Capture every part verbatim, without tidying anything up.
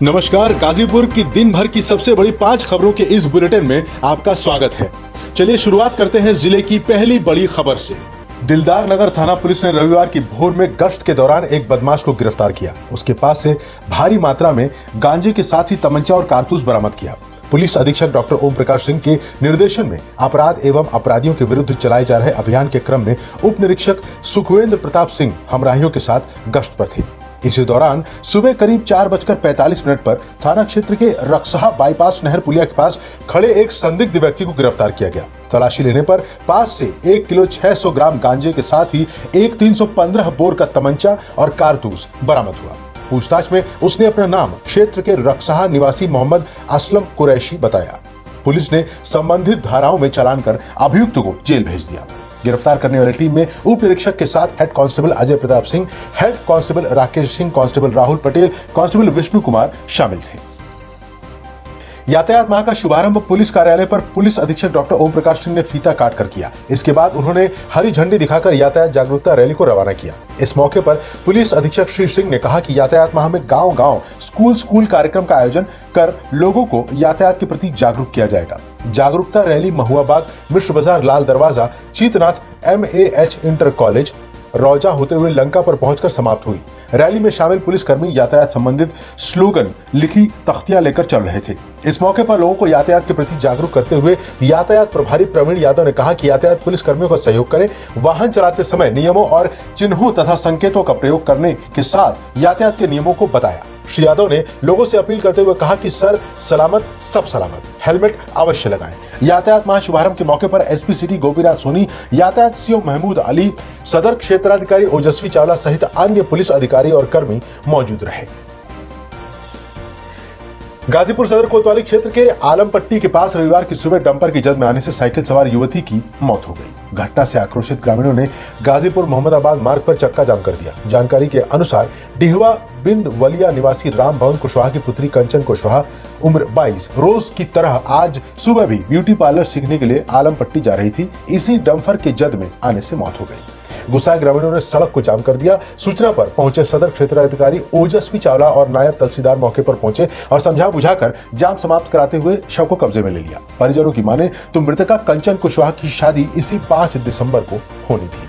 नमस्कार, गाजीपुर की दिन भर की सबसे बड़ी पांच खबरों के इस बुलेटिन में आपका स्वागत है। चलिए शुरुआत करते हैं जिले की पहली बड़ी खबर से। दिलदार नगर थाना पुलिस ने रविवार की भोर में गश्त के दौरान एक बदमाश को गिरफ्तार किया। उसके पास से भारी मात्रा में गांजे के साथ ही तमंचा और कारतूस बरामद किया। पुलिस अधीक्षक डॉक्टर ओम प्रकाश सिंह के निर्देशन में अपराध एवं अपराधियों के विरुद्ध चलाए जा रहे अभियान के क्रम में उप निरीक्षक सुखवेंद्र प्रताप सिंह हमराहियों के साथ गश्त पर थे। इसी दौरान सुबह करीब चार बजकर पैंतालीस मिनट पर थाना क्षेत्र के रक्सहा बाईपास नहर पुलिया के पास खड़े एक संदिग्ध व्यक्ति को गिरफ्तार किया गया। तलाशी लेने पर पास से एक किलो छह सौ ग्राम गांजे के साथ ही एक तीन सौ पंद्रह बोर का तमंचा और कारतूस बरामद हुआ। पूछताछ में उसने अपना नाम क्षेत्र के रक्सहा निवासी मोहम्मद असलम कुरैशी बताया। पुलिस ने संबंधित धाराओं में चालान कर अभियुक्त को जेल भेज दिया। गिरफ्तार करने वाली टीम में उप निरीक्षक के साथ head constable Ajay Pratap Singh, head constable Rakesh Singh, constable Rahul Patel, constable Vishnu Kumar शामिल थे। यातायात माह का शुभारंभ पुलिस कार्यालय पर पुलिस अधीक्षक डॉक्टर ओम प्रकाश सिंह ने फीता काट कर किया। इसके बाद उन्होंने हरी झंडी दिखाकर यातायात जागरूकता रैली को रवाना किया। इस मौके पर पुलिस अधीक्षक श्री सिंह ने कहा कि यातायात माह में गांव-गांव, स्कूल-स्कूल कार्यक्रम का आयोजन कर लोगों को यातायात के प्रति जागरूक किया जाएगा। जागरूकता rally Mahua Bagh, Mishra Bazar, Lal Darwaza, Chitnath, M A H inter college, Rauza होते हुए लंका पर पहुंचकर समाप्त हुई। रैली में शामिल पुलिसकर्मी यातायात संबंधित स्लोगन लिखी तख्तियां लेकर चल रहे थे। इस मौके पर लोगों को यातायात के प्रति जागरूक करते हुए यातायात प्रभारी प्रवीण यादव ने कहा कि यातायात पुलिसकर्मियों का सहयोग करें। वाहन चलाते समय नियमों और चिन्हों तथा संकेतों का प्रयोग करने के साथ यातायात के नियमों को बताया। श्री यादव ने लोगों से अपील करते हुए कहा कि सर सलामत सब सलामत, हेलमेट अवश्य लगाएं। यातायात माह शुभारंभ के मौके पर एसपी सिटी गोपीनाथ सोनी, यातायात सीओ महमूद अली, सदर क्षेत्राधिकारी ओजस्वी चावला सहित अन्य पुलिस अधिकारी और कर्मी मौजूद रहे। गाजीपुर सदर कोतवाली क्षेत्र के आलमपट्टी के पास रविवार की सुबह डंपर की जद में आने से साइकिल सवार युवती की मौत हो गई। घटना से आक्रोशित ग्रामीणों ने गाजीपुर मोहम्मदाबाद मार्ग पर चक्का जाम कर दिया। जानकारी के अनुसार डिहवा बिंद वलिया निवासी राम भवन कुशवाहा की पुत्री कंचन कुशवाहा उम्र बाईस रोज की तरह आज सुबह भी ब्यूटी पार्लर सीखने के लिए आलमपट्टी जा रही थी। इसी डंपर के जद में आने से मौत हो गई। गुस्साए ग्रामीणों ने सड़क को जाम कर दिया। सूचना पर पहुंचे सदर क्षेत्राधिकारी ओजस्वी चावला और नायब तहसीलदार मौके पर पहुंचे और समझा बुझाकर जाम समाप्त कराते हुए शव को कब्जे में ले लिया। परिजनों की माने तो मृतका कंचन कुशवाहा की शादी इसी पांच दिसंबर को होनी थी।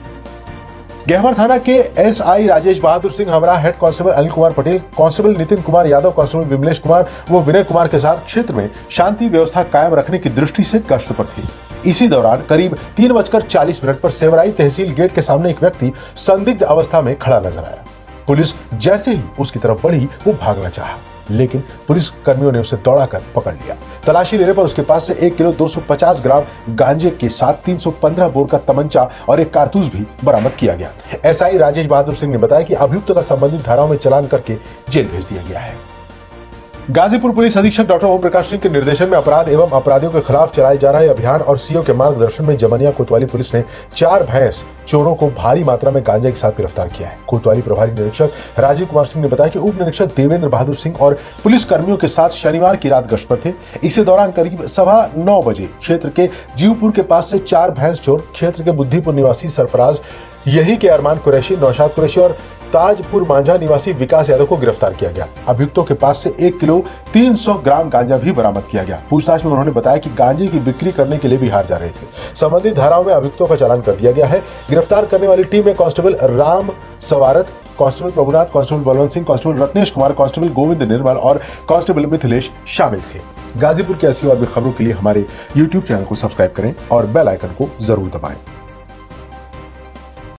गहवर थाना के एसआई राजेश बहादुर सिंह हमरा, head constable Anil Kumar Patel, constable Nitin Kumar Yadav, constable Vimlesh Kumar व विनय कुमार के साथ क्षेत्र में शांति व्यवस्था कायम रखने की दृष्टि से गश्त पर थे। इसी दौरान करीब तीन बजकर चालीस मिनट पर सेवराई तहसील गेट के सामने एक व्यक्ति संदिग्ध अवस्था में खड़ा नजर आया। पुलिस जैसे ही उसकी तरफ बढ़ी वो भागना चाहा, लेकिन पुलिस कर्मियों ने उसे दौड़ाकर पकड़ लिया। तलाशी लेने पर उसके पास से एक किलो दो सौ पचास ग्राम गांजे के साथ तीन सौ पंद्रह बोर का तमंचा और एक कारतूस भी बरामद किया गया। एसआई राजेश बहादुर सिंह ने बताया कि अभियुक्त का संबंधित धाराओं में चालान करके जेल भेज दिया गया है। गाजीपुर पुलिस अधीक्षक डॉक्टर ओम प्रकाश सिंह के निर्देशन में अपराध एवं अपराधियों के खिलाफ चलाए जा रहे अभियान और सीओ के मार्गदर्शन में जमनिया कोतवाली पुलिस ने चार भैंस चोरों को भारी मात्रा में गांजे के साथ गिरफ्तार किया है। कोतवाली प्रभारी निरीक्षक राजीव कुमार सिंह ने बताया कि उप निरीक्षक देवेंद्र बहादुर सिंह और पुलिस कर्मियों के साथ शनिवार की रात गश्त पर थे। इसी दौरान करीब सवा नौ बजे क्षेत्र के जीवपुर के पास से चार भैंस चोर क्षेत्र के बुद्धिपुर निवासी सरफराज, यही के अरमान कुरैशी, नौशाद कुरैशी और ताजपुर मांझा निवासी विकास यादव को गिरफ्तार किया गया। अभियुक्तों के पास से एक किलो तीन सौ ग्राम गांजा भी बरामद किया गया। पूछताछ में उन्होंने बताया कि गांजे की बिक्री करने के लिए बिहार जा रहे थे। संबंधित धाराओं में अभियुक्तों का चालान कर दिया गया है। गिरफ्तार करने वाली टीम में constable Ram Sawarat, constable Prabhunath, constable Balwant Singh, constable Ratnesh Kumar, constable Govind Nirmal और कांस्टेबल मिथिलेश शामिल थे। गाजीपुर की ऐसी और भी खबरों के लिए हमारे यूट्यूब चैनल को सब्सक्राइब करें और बेल आइकन को जरूर दबाएं।